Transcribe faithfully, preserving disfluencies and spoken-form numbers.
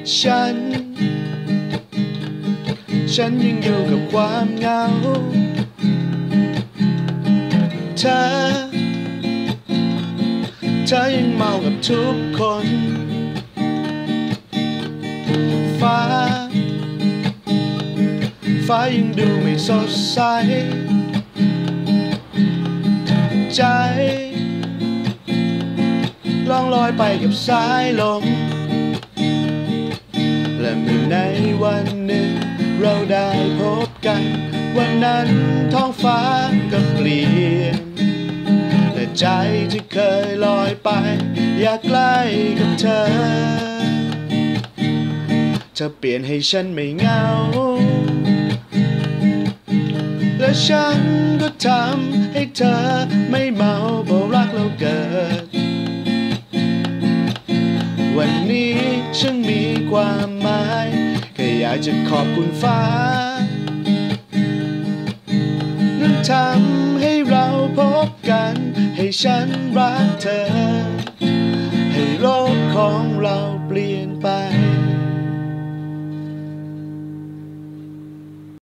ฉันฉันยังอยู่กับความเหงาเธอเธอยังเมากับทุกคนฟ้าฟ้ายังดูไม่สดใสใจล่องลอยไปกับสายลมและเมื่อในวันหนึ่งเราได้พบกันวันนั้นท้องฟ้าก็เปลี่ยนและใจที่เคยลอยไปอยากใกล้กับเธอเธอเปลี่ยนให้ฉันไม่เหงาและฉันก็ทำให้เธอไม่เมาเพราะรักเราเกิดวันนี้ฉันมีความหมายแค่อยากจะขอบคุณฟ้านั้นทำให้เราพบกันให้ฉันรักเธอให้โลกของเราเปลี่ยน